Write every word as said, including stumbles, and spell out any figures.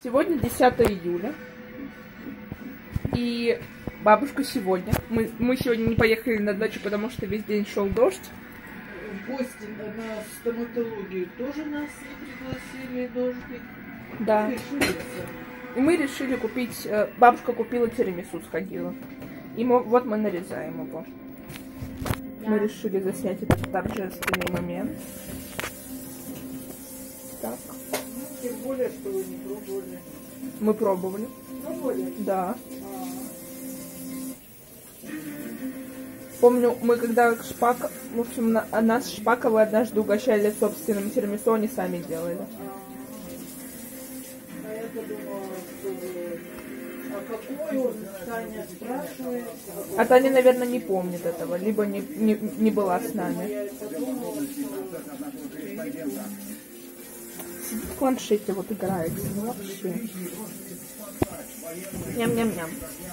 Сегодня десятое июля, и бабушка сегодня, мы, мы сегодня не поехали на дачу, потому что весь день шел дождь. В гости на стоматологию тоже нас не пригласили, дождик. Да. И мы решили купить, бабушка купила тирамису, сходила. И мы, вот мы нарезаем его. Да. Мы решили заснять этот торжественный момент. Так. Тем более, что вы не пробовали. Мы пробовали. Пробовали? Да. А. Помню, мы когда Шпак, в общем, на, нас Шпаковы однажды угощали собственным тирамису, они сами делали. А, а я подумала, что вы... А какой он? Таня спрашивает. А Таня, наверное, не помнит этого, либо не, не, не была с нами. Я подумала, что... Сидит в планшете, вот играет. Ну, вообще. Ням-ням-ням.